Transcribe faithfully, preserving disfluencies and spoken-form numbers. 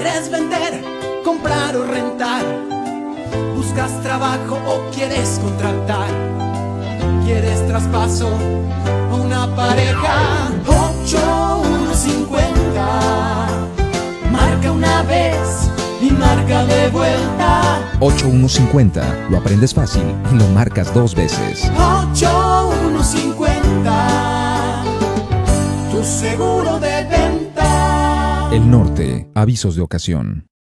¿Quieres vender, comprar o rentar? ¿Buscas trabajo o quieres contratar? ¿Quieres traspaso o una pareja? ocho uno cincuenta. Marca una vez y marca de vuelta. ocho uno cincuenta. Lo aprendes fácil y lo marcas dos veces. ocho uno cincuenta. Tu seguro de venta. El Norte. Avisos de ocasión.